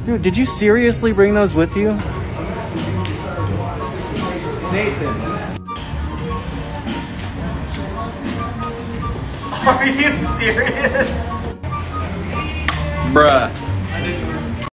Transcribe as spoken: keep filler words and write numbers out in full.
Dude, did you seriously bring those with you? Nathan. Are you serious? Bruh.